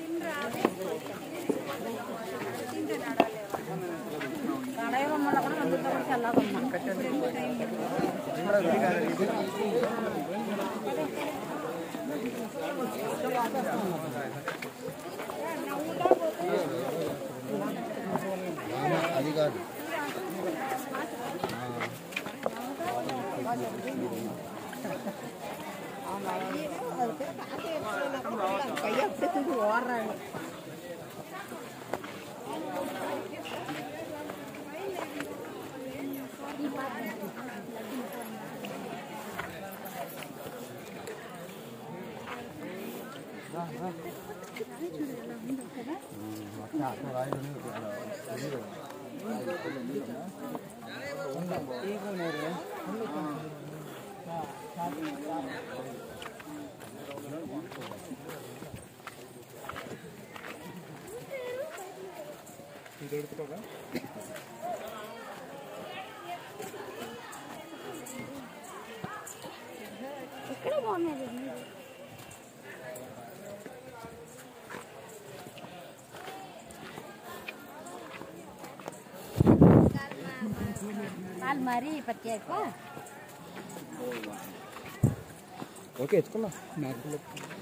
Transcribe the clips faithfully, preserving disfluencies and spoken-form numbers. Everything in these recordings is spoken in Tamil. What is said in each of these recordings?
अधिकारी ఇక్కడ బాగున్నది కాల్ మరి పచ్చేక ఓకే ఎత్తుకున్నా మ్యాక్లో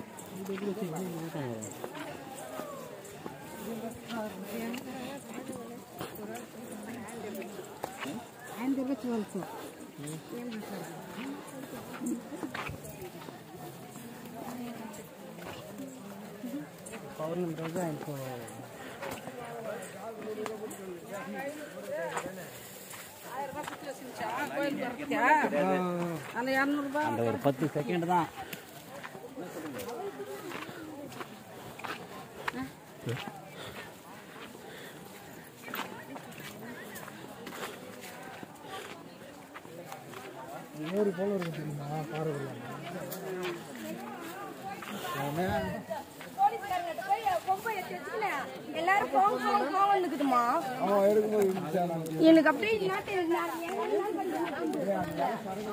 ఆయన తెచ్చుకోవచ్చు పౌర్ణమి రోజు ఆయనకు அந்த ஒரு பத்து செகண்ட் தான் நூறு போல இருக்கு தெரியுமா காரக்குள்ள எல்லாரும் போங்க போங்க போங்கன்னுக்குதுமா அவன் எடுக்கும்போது எனக்கு அப்படியே